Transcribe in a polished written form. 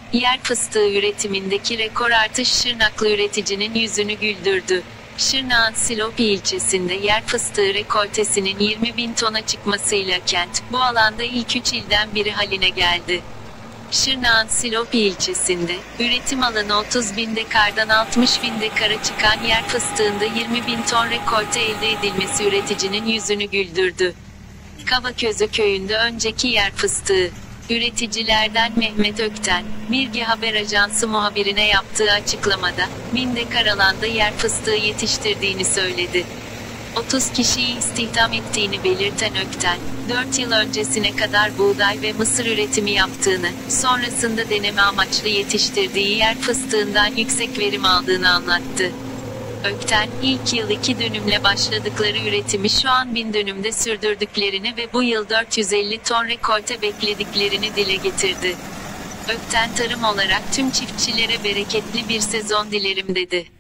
Yer fıstığı üretimindeki rekor artış Şırnaklı üreticinin yüzünü güldürdü. Şırnak'ın Silopi ilçesinde yer fıstığı rekoltesinin 20.000 tona çıkmasıyla kent, bu alanda ilk 3 ilden biri haline geldi. Şırnak'ın Silopi ilçesinde, üretim alanı 30.000 dekardan 60.000 dekara çıkan yer fıstığında 20.000 ton rekolte elde edilmesi üreticinin yüzünü güldürdü. Kavaközü köyünde önceki yer fıstığı. Üreticilerden Mehmet Ökten, Bilgi Haber Ajansı muhabirine yaptığı açıklamada, 1000 dekar alanda yer fıstığı yetiştirdiğini söyledi. 30 kişiyi istihdam ettiğini belirten Ökten, 4 yıl öncesine kadar buğday ve mısır üretimi yaptığını, sonrasında deneme amaçlı yetiştirdiği yer fıstığından yüksek verim aldığını anlattı. Ökten, ilk yıl 2 dönümle başladıkları üretimi şu an 1000 dönümde sürdürdüklerini ve bu yıl 450 ton rekolte beklediklerini dile getirdi. Ökten tarım olarak tüm çiftçilere bereketli bir sezon dilerim dedi.